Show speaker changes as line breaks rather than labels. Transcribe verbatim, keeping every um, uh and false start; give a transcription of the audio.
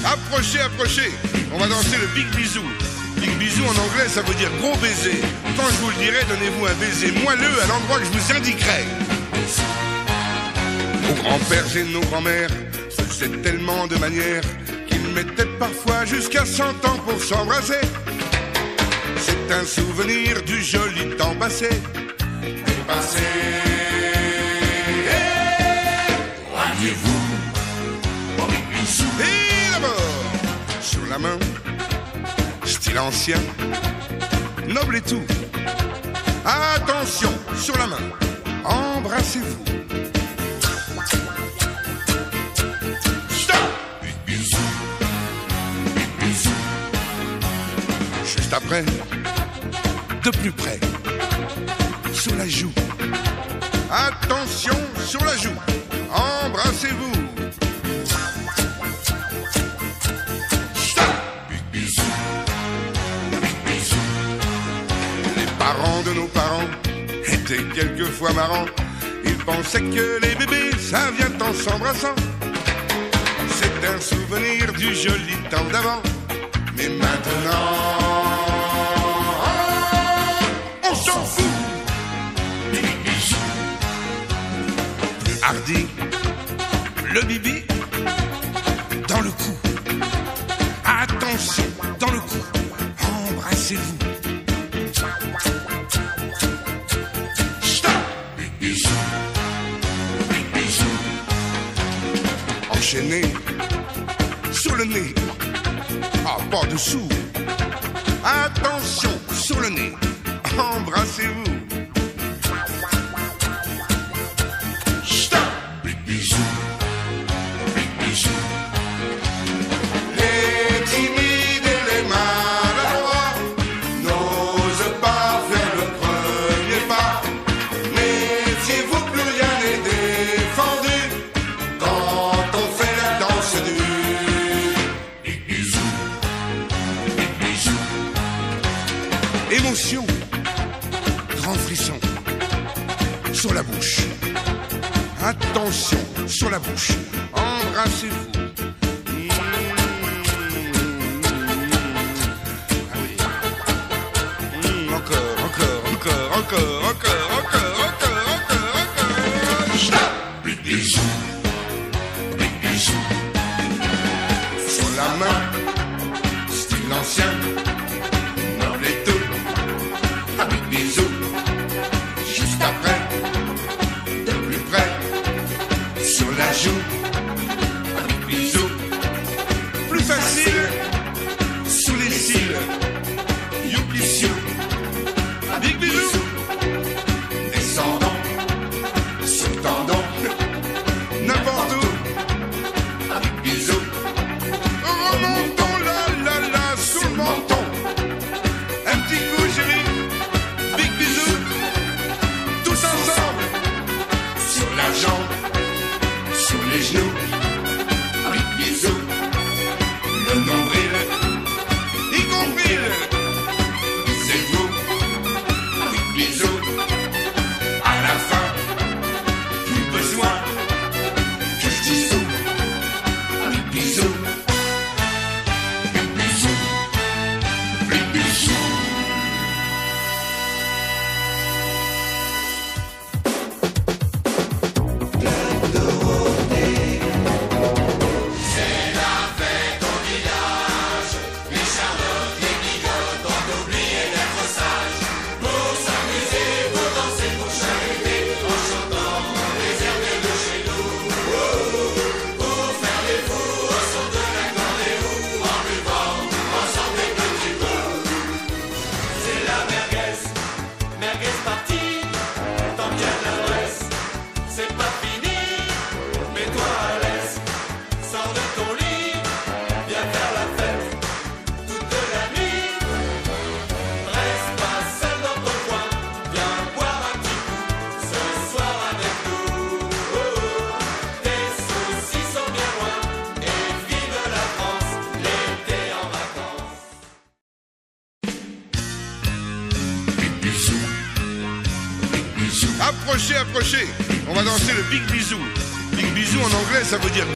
Approchez, approchez. On va danser le Big Bisou. Big Bisou en anglais, ça veut dire gros baiser. Quand je vous le dirai, donnez-vous un baiser moelleux à l'endroit que je vous indiquerai. Nos grands-pères et nos grands-mères faisaient tellement de manières qu'ils mettaient parfois jusqu'à cent ans pour s'embrasser. C'est un souvenir du joli temps passé. Passé.
Rendez-vous au Big Bisou.
Et d'abord, sur la main, style ancien, noble et tout. Attention, sur la main, embrassez-vous. Stop!
Big Bisou, Big Bisou.
Juste après, de plus près, sur la joue. Attention, sur la joue, embrassez-vous. Parents de nos parents étaient quelquefois marrants. Ils pensaient que les bébés, ça vient en s'embrassant. C'est un souvenir du joli temps d'avant. Mais maintenant, on s'en fout. Plus hardi, le bibi dans le cou. Attention, dans le cou, embrassez-vous. Enchaîné sur le nez, ah pas dessous. Attention sur le nez, embrassez-vous. Stop.
Big Bisou, Big Bisou.
Les timides et les maladroits n'osent pas faire le premier pas. Méfiez-vous, plus rien n'est défendu quand on fait la danse du
Big Bisou, Big Bisou.
émotion, grand frisson sur la bouche. Attention sur la bouche, embrassez-vous. Mmh. Ah oui. Mmh, encore, encore, encore, encore, encore, encore, encore, encore, encore. Stop.
Big Bisou, Big Bisou.
Sur la main, style ancien, noble et tout. Un big bisou, juste après, de plus près, sur la joue. Un big bisou, plus facile, sous les cils. Youpi siou, un big bisou, descendant, sur le tendon, n'importe où. Un big bisou. Remontons là, là, là, sous le menton. Un petit coup, chérie. Big bisou. Tous ensemble. Sur la jambe. Sur les genoux. Un big bisou. Le nombril. Y compris le. C'est vous. Un big bisou. À la fin. Plus besoin. Que je dise tout. Un big bisou.
Big Bisou, Big Bisou. C'est la fête au village. Les charlottes, les bigotes ont oublié d'être sages. Pour s'amuser, pour danser, pour chanter, en chantant les airs de chez nous. Pour faire des fous au son de l'accordéon, en buvant ensemble des petits coups. C'est la merguez, merguez partie. Tant qu'il y a de l'adresse, c'est pas fini. Mets-toi à l'aise, sors de ton lit, viens faire la fête toute la nuit. Reste pas seul dans ton coin, viens boire un petit coup ce soir avec nous. Oh, oh. Tes soucis sont bien loin et vive la France, l'été en vacances. Big Bisou, Big Bisou.
Approchez, approchez. On va danser le Big Bisou. Big Bisou en anglais, ça veut dire